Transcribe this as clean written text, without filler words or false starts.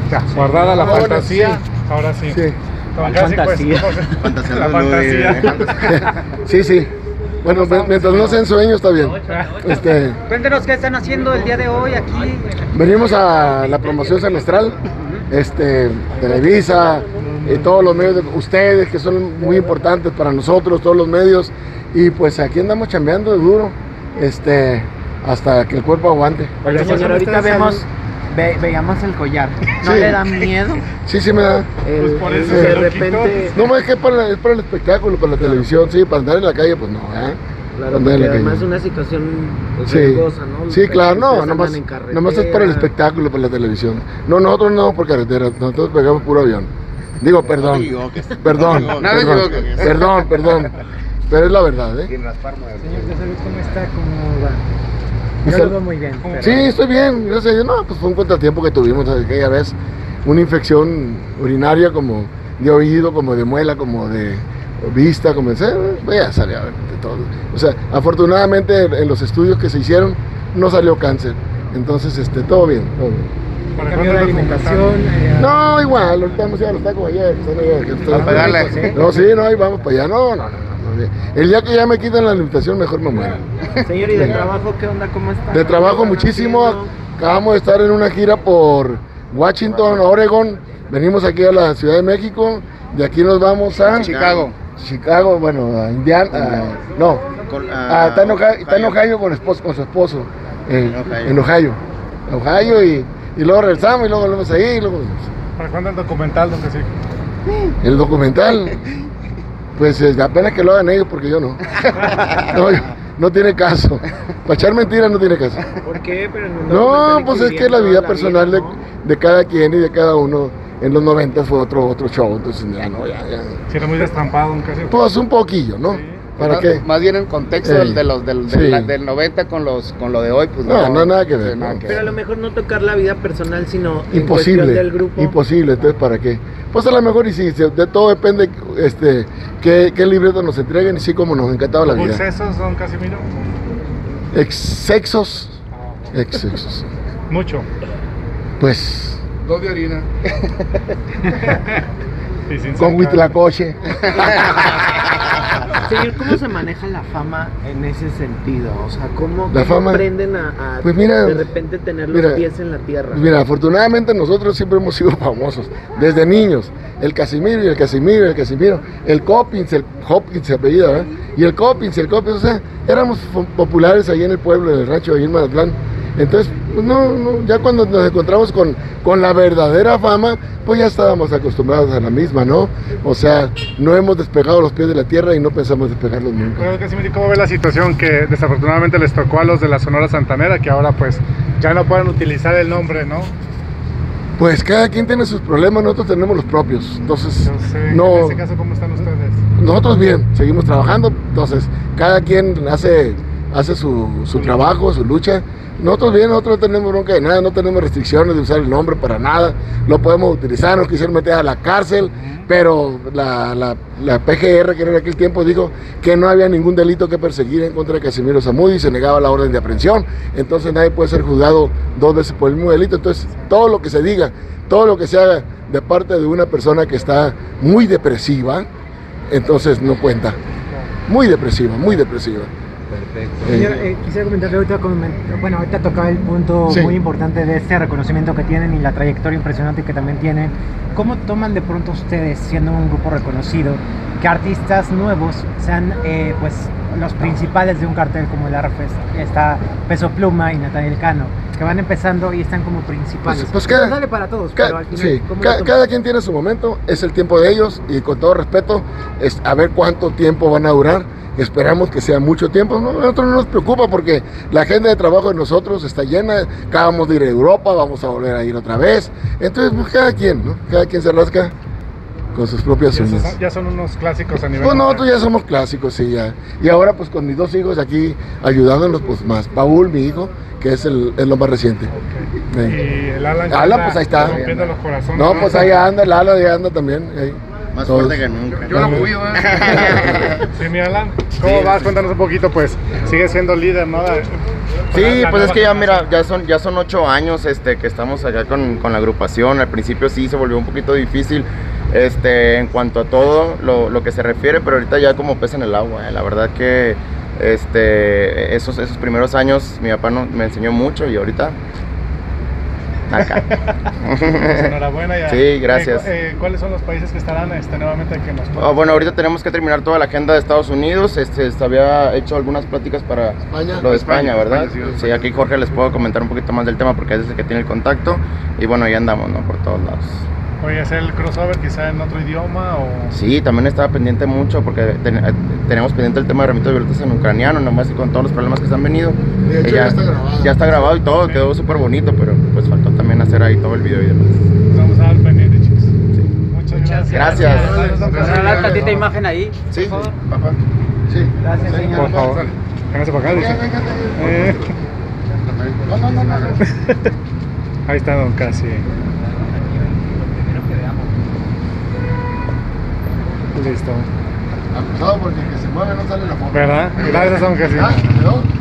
Ya, guardada la fantasía, ahora sí. Sí. Don Casi, pues, la fantasía. Sí, sí. Bueno, mientras no sean sueños está bien. Cuéntenos qué están haciendo el día de hoy aquí. Venimos a la promoción semestral, Televisa, todos los medios de ustedes que son muy importantes para nosotros, todos los medios, y pues aquí andamos chambeando de duro, hasta que el cuerpo aguante. Oye, señor, ahorita veíamos el collar. ¿No Sí. le da miedo? Sí, sí me da. Pues por eso de se lo repente. No, es que es para el espectáculo, para la televisión, sí, para andar en la calle, pues no, ¿eh? Claro, Andar en porque la además calle. es una situación pues, Sí, riesgosa, ¿no? sí, claro, no, Ustedes nomás, andan en carretera. nomás es para el espectáculo, para la televisión. No, nosotros no por carretera, nosotros pegamos puro avión. Digo, perdón, perdón, perdón, pero es la verdad, ¿eh? Señor de salud, ¿cómo está? ¿Cómo va? Mi Yo sal- lo veo muy bien. pero- Sí, estoy bien, gracias a Dios. No, pues fue un contratiempo que tuvimos aquella vez, una infección urinaria como de oído, como de muela, como de vista, como ya salió de todo. O sea, afortunadamente en los estudios que se hicieron no salió cáncer. Entonces, todo bien, todo bien. ¿Para Cambio cuándo de el documental? alimentación. No, igual, ahorita hemos ido a los tacos ayer. A pegarle. No, sí, no, ahí vamos para allá. No. El día que ya me quitan la limitación, mejor me muero. Señor, ¿y de trabajo qué onda? ¿Cómo está? De trabajo ¿Qué están muchísimo. haciendo? Acabamos de estar en una gira por Washington, Oregon. Venimos aquí a la Ciudad de México. De aquí nos vamos a Chicago, bueno, a Indiana. Está en Ohio con su esposo. En Ohio. Y luego regresamos y luego volvemos ahí. Y luego... ¿Para cuándo el documental, don Casi? El documental, pues apenas que lo hagan ellos porque yo no. No tiene caso. Para echar mentiras no tiene caso. ¿Por qué? Pero No, pues es que la vida personal de cada quien y de cada uno en los 90 fue otro show, entonces ya. Si era muy destrampado, don Casi. Pues un poquillo, ¿no? Sí. ¿Para qué? Más bien en contexto Sí. del 90 con lo de hoy, pues No, nada que ver. nada no. que Pero a lo mejor no tocar la vida personal, sino en cuestión Imposible, del grupo. imposible, entonces ¿para qué? Pues a lo mejor y sí, de todo depende qué libreto nos entreguen y sí como nos encantaba la ¿Hubo vida. excesos, don Casimiro? Excesos, Mucho. pues 2 de harina. Y sin con sacar. huitlacoche. Señor, ¿cómo se maneja la fama en ese sentido? O sea, ¿cómo La fama, aprenden a pues mira, de repente tener los mira, pies en la tierra? Pues mira, afortunadamente nosotros siempre hemos sido famosos, desde niños. El Casimiro y el Casimiro y el Casimiro. El Hopkins se apellida, ¿verdad? Y el Copins, o sea, éramos populares ahí en el pueblo, en el rancho, ahí en Mazatlán. Entonces, pues ya cuando nos encontramos con la verdadera fama, pues ya estábamos acostumbrados a la misma, ¿no? O sea, no hemos despegado los pies de la tierra y no pensamos despegarlos nunca. Bueno, Casimiro, ¿cómo ve la situación que desafortunadamente les tocó a los de la Sonora Santanera, que ahora pues ya no pueden utilizar el nombre, ¿no? Pues cada quien tiene sus problemas, nosotros tenemos los propios. Entonces, Yo sé, no, en ese caso, ¿cómo están ustedes? nosotros bien, seguimos trabajando. Entonces, cada quien hace su trabajo, su lucha. Nosotros bien, nosotros no tenemos bronca de nada, no tenemos restricciones de usar el nombre para nada, lo podemos utilizar, nos quisieron meter a la cárcel, pero la PGR, que era en aquel tiempo, dijo que no había ningún delito que perseguir en contra de Casimiro Zamudio y se negaba la orden de aprehensión, entonces nadie puede ser juzgado 2 veces por el mismo delito. Entonces todo lo que se diga, todo lo que se haga de parte de una persona que está muy depresiva, entonces no cuenta, muy depresiva, muy depresiva. Perfecto. Señor, quisiera comentarle ahorita tocaba el punto Sí. muy importante de este reconocimiento que tienen y la trayectoria impresionante que también tienen. ¿Cómo toman de pronto ustedes, siendo un grupo reconocido, que artistas nuevos sean pues los principales de un cartel como el Arfest? Está Peso Pluma y Natanael Cano, que van empezando y están como principales. Pues cada- No sale para todos, pero al final, sí, ¿cómo lo toman? cada quien tiene su momento, es el tiempo de ellos y con todo respeto, es a ver cuánto tiempo van a durar. Esperamos que sea mucho tiempo, ¿no? A nosotros no nos preocupa porque la agenda de trabajo de nosotros está llena, acabamos de ir a Europa, vamos a volver a ir otra vez, entonces pues cada quien, ¿no? Cada quien se rasca con sus propias uñas. Ya son unos clásicos a nivel Pues mundial. nosotros ya somos clásicos, sí, ya. Y ahora pues con mis 2 hijos aquí ayudándonos, pues más. Paul, mi hijo, que es lo más reciente. Sí. Y el Alan, Alan, pues ahí está. rompiendo los corazones. No, pues ahí anda, el Ala ya anda también. Ahí. Más Todos. fuerte que nunca. Yo lo cuido, Sí, mi Alan, ¿cómo vas? Cuéntanos un poquito, pues, sigues siendo líder, ¿no? Sí, La pues es nueva que ya, generación. mira, ya son 8 años que estamos acá con la agrupación. Al principio sí se volvió un poquito difícil en cuanto a todo lo que se refiere, pero ahorita ya como pez en el agua. La verdad que esos primeros años mi papá me enseñó mucho y ahorita acá. Pues, enhorabuena ya. Sí, gracias. ¿Cuáles son los países que estarán nuevamente que nos Bueno, ahorita tenemos que terminar toda la agenda de Estados Unidos. Se había hecho algunas pláticas para España. lo de España, ¿verdad? España, sí. Sí, aquí Jorge les puedo comentar un poquito más del tema porque es el que tiene el contacto. Y bueno, ahí andamos, ¿no? Por todos lados. Oye, hacer el crossover quizá en otro idioma o... Sí, también estaba pendiente mucho porque tenemos pendiente el tema de Ramitos Violetas en ucraniano, nomás que con todos los problemas que se han venido. De hecho, ya está grabado. Ya está grabado y todo, quedó súper bonito, pero pues faltó también hacer ahí todo el video y demás. Vamos a dar pendiente, chicos. Muchas gracias. Gracias. Regalar tantita imagen ahí. Sí, Papá. Sí. Gracias, señor. Por favor. Véngase para acá, dice. No. Ahí está Don Casi. Listo. Acusado porque el que se mueve no sale la foto. ¿Verdad? Gracias, Don Casi. ¿Ya? ¿Quedó?